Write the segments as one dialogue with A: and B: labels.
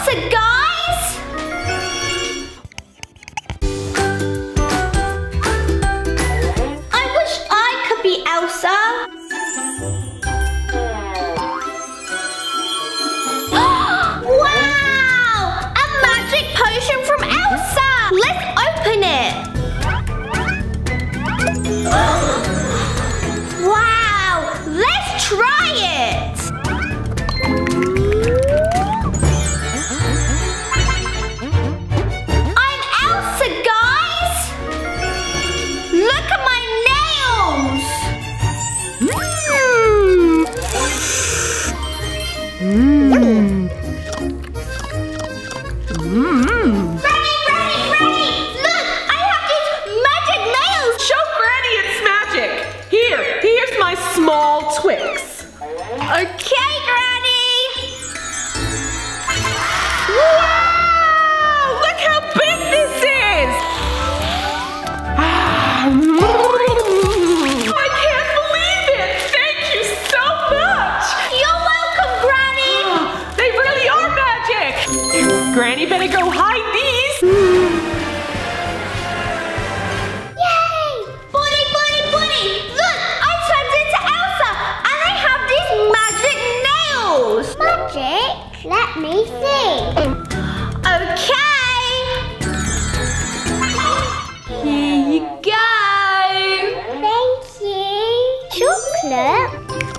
A: Elsa, guys! I wish I could be Elsa. Wow! A magic potion from Elsa! Let's open it! Wow! Let's try it! I'm Elsa, guys! Look at my nails! Granny! Look! I have these magic nails!
B: Show Granny it's magic! Here's my small Twix.
A: Okay, Granny!
B: Wow! Look how big this is! I can't believe it! Thank you so much!
A: You're welcome, Granny!
B: They really are magic! Granny better go hide these!
A: Yay! Bunny! Look! I turned into Elsa and I have these magic nails! Magic? Let me see. Okay! Here you go! Thank you. Chocolate?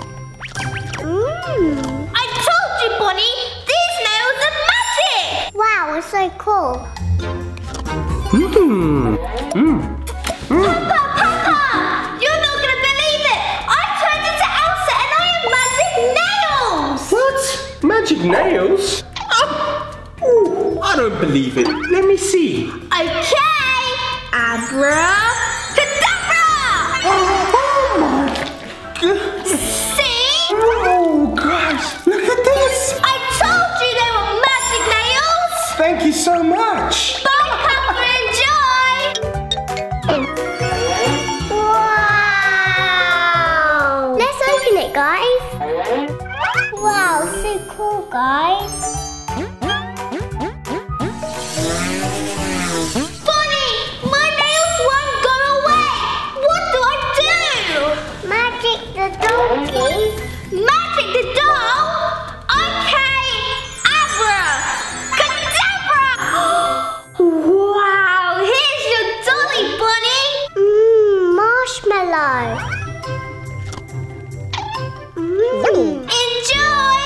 A: I told you, Bonnie! These nails are magic! Wow, it's so cool. Papa! You're not gonna believe it! I turned into Elsa and I have magic nails!
C: What? Magic nails? Oh, I don't believe it. Let me see.
A: Okay! Abracadabra!
C: Oh my God.
A: See?
C: Oh gosh, look at this.
A: I told you they were magic nails!
C: Thank you so much.
A: Bye, Papa, enjoy! Wow! Let's open it, guys. Wow, so cool, guys. Bonnie, my nails won't go away. What do I do? Magic the donkeys. Magic the doll? Okay, abracadabra! Wow, here's your dolly, Bonnie. Marshmallow. Enjoy!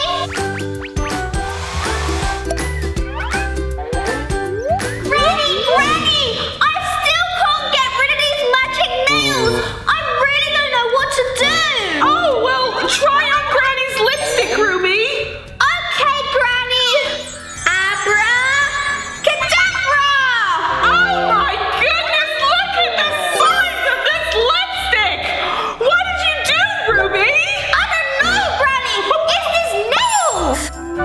A: Granny! I still can't get rid of these magic nails! I really don't know what to do!
B: Oh, well, try on Granny's lipstick, Ruby!
A: Okay, Granny! Abracadabra!
B: Oh my goodness, look at the size of this lipstick! What did you do, Ruby?
A: I don't know, Granny! It's these nails!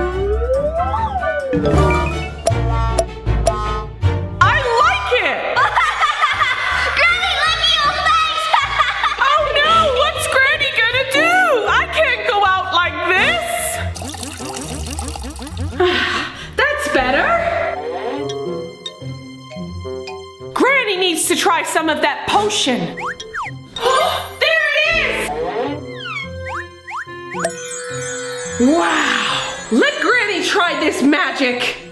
B: I like it!
A: Granny, look at your face!
B: Oh no, what's Granny gonna do? I can't go out like this! That's better! Granny needs to try some of that potion! There it is! Wow! Let Granny try this magic!